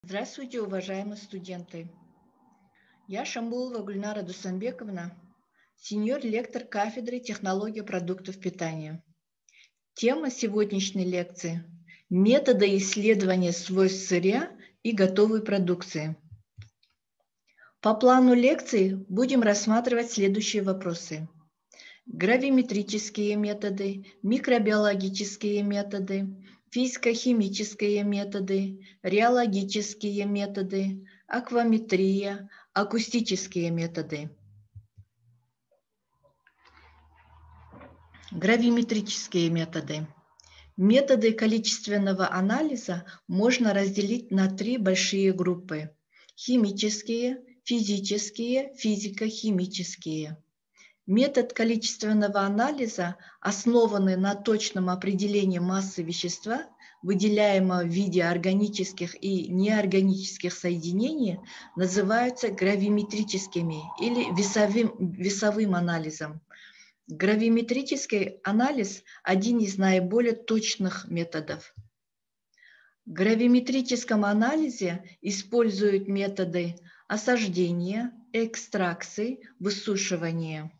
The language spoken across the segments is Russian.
Здравствуйте, уважаемые студенты! Я Шамбулова Гульнара Дусанбековна, сеньор-лектор кафедры технологии продуктов питания. Тема сегодняшней лекции – методы исследования свойств сырья и готовой продукции. По плану лекции будем рассматривать следующие вопросы: гравиметрические методы, микробиологические методы, физико-химические методы, реологические методы, акваметрия, акустические методы. Гравиметрические методы. Методы количественного анализа можно разделить на три большие группы: химические, физические, физико-химические. Метод количественного анализа, основанный на точном определении массы вещества, выделяемого в виде органических и неорганических соединений, называются гравиметрическими или весовым анализом. Гравиметрический анализ – один из наиболее точных методов. В гравиметрическом анализе используют методы осаждения, экстракции, высушивания.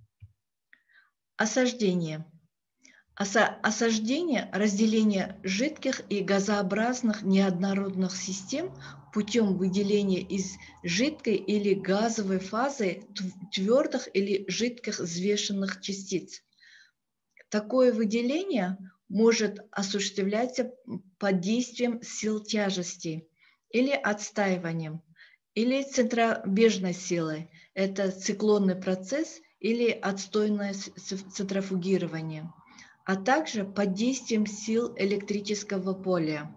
Осаждение. Осаждение – разделение жидких и газообразных неоднородных систем путем выделения из жидкой или газовой фазы твердых или жидких взвешенных частиц. Такое выделение может осуществляться под действием сил тяжести или отстаиванием, или центробежной силой – это циклонный процесс или отстойное центрофугирование, а также под действием сил электрического поля.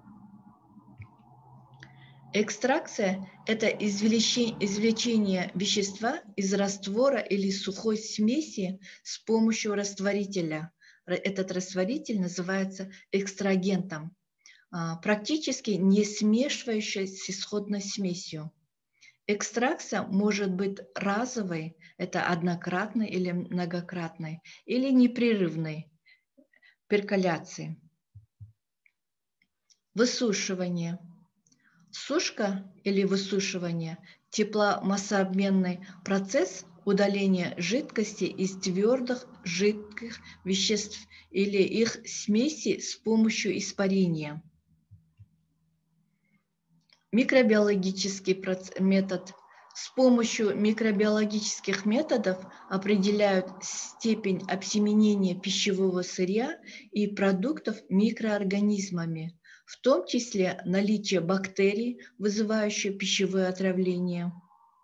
Экстракция – это извлечение вещества из раствора или сухой смеси с помощью растворителя. Этот растворитель называется экстрагентом, практически не смешивающийся с исходной смесью. Экстракция может быть разовой, это однократной или многократной, или непрерывной перколяции. Высушивание. Сушка или высушивание – тепломассообменный процесс удаления жидкости из твердых жидких веществ или их смеси с помощью испарения. Микробиологический метод. С помощью микробиологических методов определяют степень обсеменения пищевого сырья и продуктов микроорганизмами, в том числе наличие бактерий, вызывающих пищевое отравление.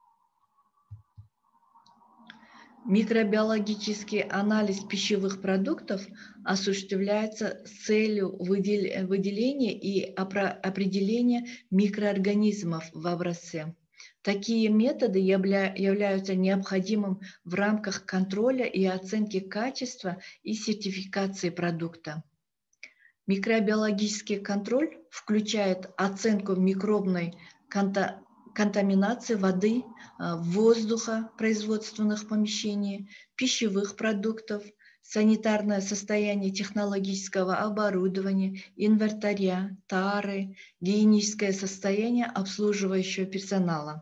Микробиологический анализ пищевых продуктов осуществляется с целью выделения и определения микроорганизмов в образце. Такие методы являются необходимым в рамках контроля и оценки качества и сертификации продукта. Микробиологический контроль включает оценку микробной контаминации воды, воздуха производственных помещений, пищевых продуктов, санитарное состояние технологического оборудования, инвентаря, тары, гигиеническое состояние обслуживающего персонала.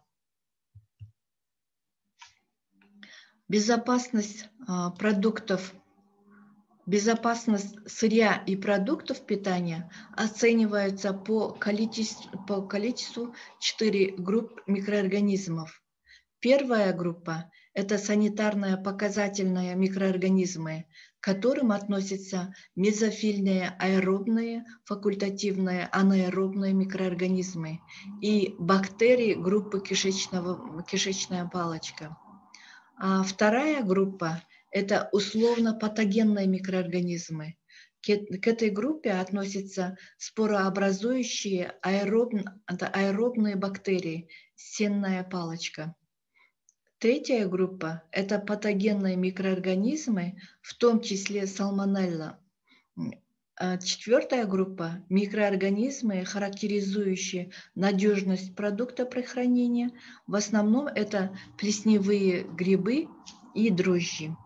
Безопасность продуктов. Безопасность сырья и продуктов питания оценивается по количеству 4 групп микроорганизмов. Первая группа – это санитарно-показательные микроорганизмы, к которым относятся мезофильные аэробные, факультативные анаэробные микроорганизмы и бактерии группы кишечная палочка. А вторая группа – это условно-патогенные микроорганизмы. К этой группе относятся спорообразующие аэробные бактерии, сенная палочка. Третья группа – это патогенные микроорганизмы, в том числе сальмонелла. Четвертая группа – микроорганизмы, характеризующие надежность продукта при хранении. В основном это плесневые грибы и дрожжи.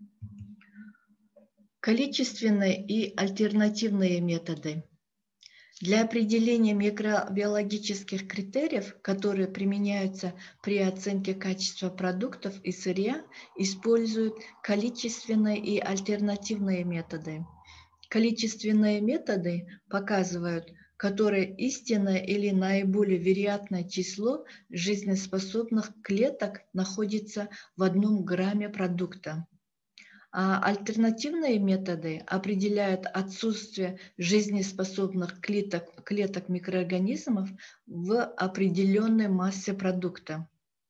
Количественные и альтернативные методы. Для определения микробиологических критериев, которые применяются при оценке качества продуктов и сырья, используют количественные и альтернативные методы. Количественные методы показывают, которое истинное или наиболее вероятное число жизнеспособных клеток находится в 1 грамме продукта. А альтернативные методы определяют отсутствие жизнеспособных клеток микроорганизмов в определенной массе продукта.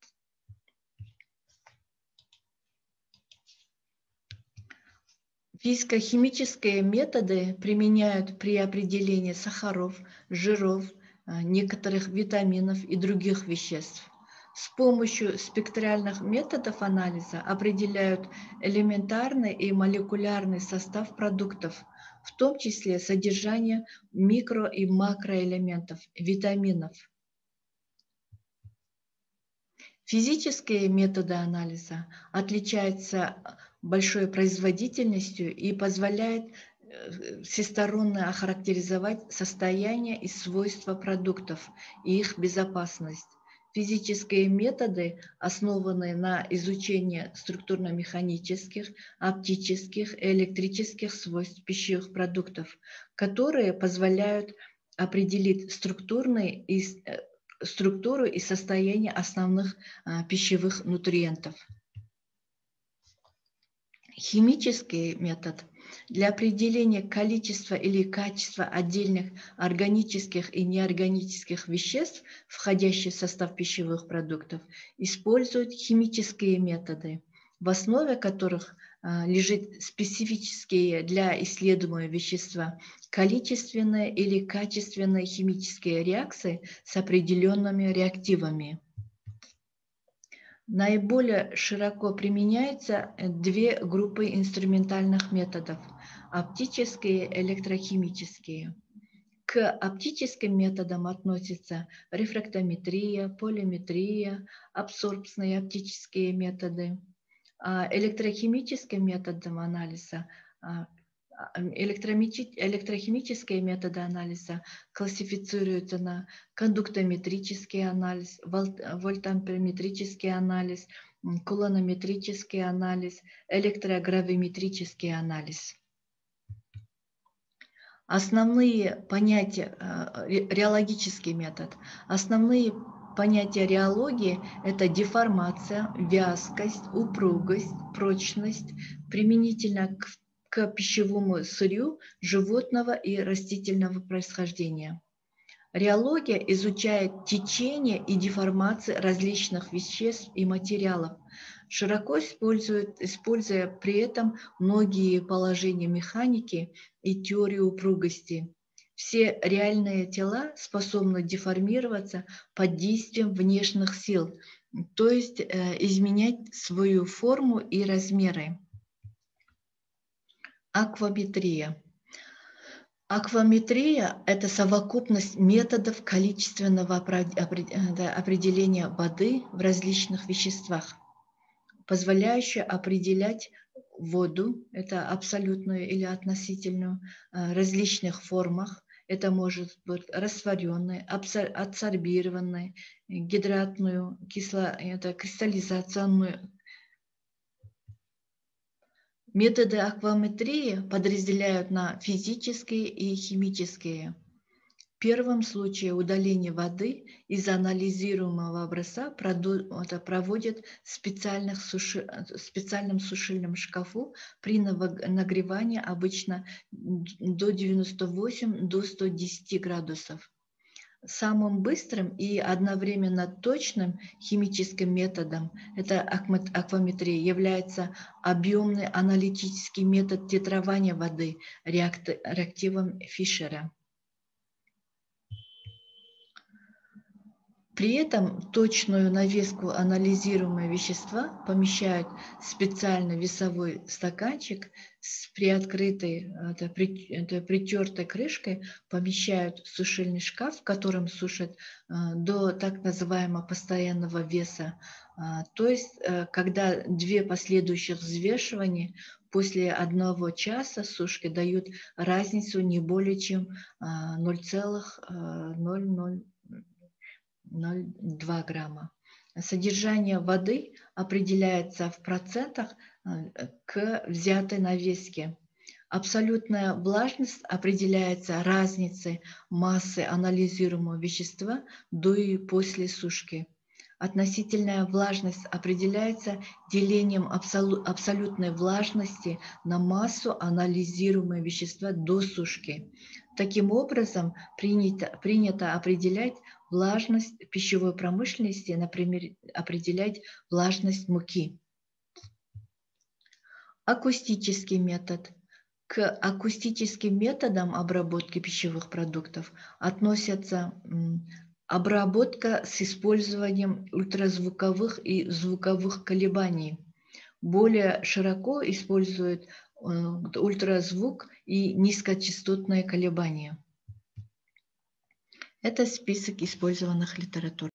Физико-химические методы применяют при определении сахаров, жиров, некоторых витаминов и других веществ. С помощью спектральных методов анализа определяют элементарный и молекулярный состав продуктов, в том числе содержание микро- и макроэлементов, витаминов. Физические методы анализа отличаются большой производительностью и позволяют всесторонне охарактеризовать состояние и свойства продуктов и их безопасность. Физические методы, основанные на изучении структурно-механических, оптических и электрических свойств пищевых продуктов, которые позволяют определить структуру и состояние основных пищевых нутриентов. Химический метод для определения количества или качества отдельных органических и неорганических веществ, входящих в состав пищевых продуктов, используют химические методы, в основе которых лежит специфические для исследуемого вещества количественные или качественные химические реакции с определенными реактивами. Наиболее широко применяются 2 группы инструментальных методов – оптические и электрохимические. К оптическим методам относятся рефрактометрия, полиметрия, абсорбционные оптические методы. А электрохимическим методам анализа электрохимические методы анализа классифицируются на кондуктометрический анализ, вольтамперметрический анализ, кулонометрический анализ, электрогравиметрический анализ. Основные понятия, реологический метод, основные понятия реологии – это деформация, вязкость, упругость, прочность, применительно к пищевому сырью животного и растительного происхождения. Реология изучает течение и деформации различных веществ и материалов, широко используя при этом многие положения механики и теорию упругости. Все реальные тела способны деформироваться под действием внешних сил, то есть изменять свою форму и размеры. Акваметрия. Акваметрия – это совокупность методов количественного определения воды в различных веществах, позволяющая определять воду, это абсолютную или относительную, различных формах. Это может быть растворенной, адсорбированной, гидратную, кристаллизационную. Методы акваметрии подразделяют на физические и химические. В первом случае удаление воды из анализируемого образца проводят в специальном сушильном шкафу при нагревании обычно до 98–110 градусов. Самым быстрым и одновременно точным химическим методом это акваметрия является объемный аналитический метод титрования воды реактивом Фишера. При этом точную навеску анализируемого вещества помещают в специальный весовой стаканчик с приоткрытой, притертой крышкой, помещают в сушильный шкаф, в котором сушат до так называемого постоянного веса. То есть, когда 2 последующих взвешивания после 1 часа сушки дают разницу не более чем 0,002 грамма. Содержание воды определяется в процентах к взятой навеске. Абсолютная влажность определяется разницей массы анализируемого вещества до и после сушки. Относительная влажность определяется делением абсолютной влажности на массу анализируемого вещества до сушки. Таким образом, принято определять влажность пищевой промышленности, например, определять влажность муки. Акустический метод. К акустическим методам обработки пищевых продуктов относятся обработка с использованием ультразвуковых и звуковых колебаний. Более широко используют ультразвук и низкочастотные колебания. Это список использованных литератур.